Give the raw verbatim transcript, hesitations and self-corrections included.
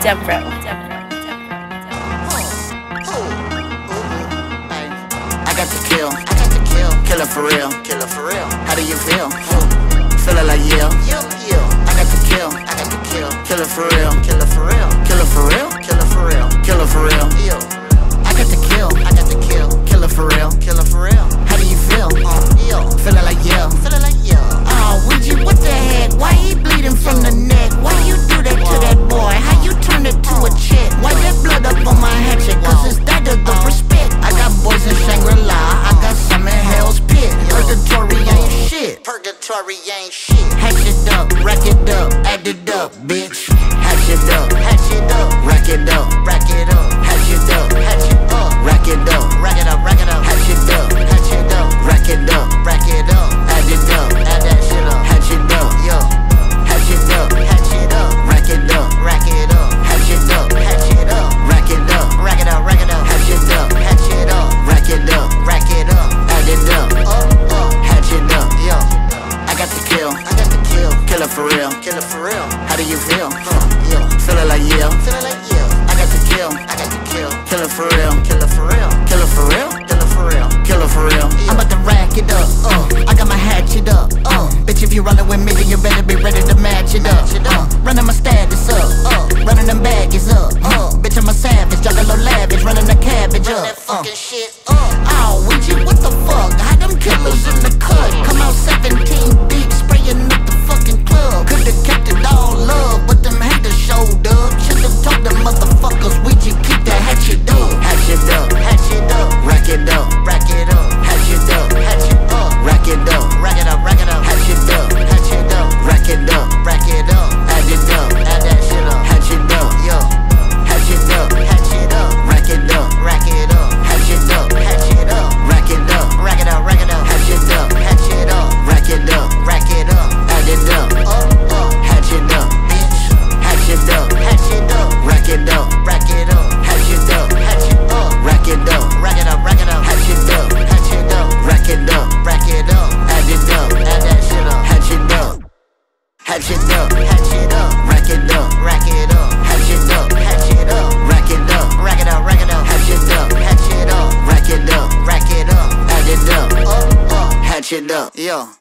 Debro. I got to kill, I got to kill, kill her for real, kill her for real. How do you feel? Feel it like yeah, yeah, yeah. I got to kill, I got to kill, kill her for real, kill her for real, kill her for real, kill her for real, kill her for real. Yeah. I got to kill, I got to kill, kill her for real, kill her for real. How do you feel? Uh, yeah. Feel it like yeah, feel it like yeah. Oh, Ouija, what the heck? Why he bleeding from the neck? Why you do that to that boy? How you turn it to a chick? Why that blood up on my hatchet? Cause it's that of the respect. I got boys in Shangri-La, I got some in Hell's Pit. Purgatory ain't shit. Purgatory ain't shit. Hatch it up, rack it up, add it up, bitch. Hatch it up, hatch it up, rack it up, rack it up. Hatch it up, hatch it up, rack it up, rack it up, rack it up. Hatch it up, hatch it up, rack it up, rack it up. Add it up, add that shit up. Hatch it up, yo. Hatch it up, hatch it up, rack it up, rack it up. Hatch it up, hatch it up, rack it up, rack it up, rack it up. Hatch it up, hatch it up, rack it up, rack it up. Add it up, up, up. Hatch it up, yo. I got to kill, I got to kill, kill her for real, kill her for real. How do you feel? Uh, yo. Feel it like yeah, feel it like yeah. I got to kill, I got to kill, kill her for real, kill her for real, kill her for real, kill her for real, kill her for real. I'm about to rack it up, uh. I got my hatchet up, uh. Bitch, if you rollin' with me, then you better be ready to match it up, uh. Running my status up, uh. Running them baggies up, uh. Bitch, I'm a savage, drop a little lavish, running the cabbage up, uh. Oh, Ouija, what the fuck? How them killers in the cut? Come out seventeen deep, spraying up the fucking club. Could've kept it all up, but them haters showed up. Should've told them motherfuckers, Ouija, keep that hatchet up. Hatch it up, hatch it up, rack it up, rack it up. Hatch it up, hatch it up, rack it up, rack it up, rack it up. Hatch it up, hatch it up, rack it up, rack it up. Add it up, add that shit up. Hatch it up, yo. Hatch it up, hatch it up, rack it up, rack it up. Hatch it up, hatch it up, rack it up, rack it up, rack it up. Hatch it up, hatch it up, rack it up, rack it up. Add it up, up, up. Hatch it up, bitch. Hatch it up, hatch it up, rack it up, rack it up. Hatch it up, hatch it up, rack it up, rack it up, rack it up. Hatch it up, hatch it up, rack it up, rack it up. Add it up, add that shit up. Hatch it up, hatch it up, hatch it up, rack it up, rack it up. Hatch it up, hatch it up, rack it up, rack it up, rack it up. Hatch it up, hatch it up, rack it up, rack it up. Add it up, up, up. Hatch it up, yo.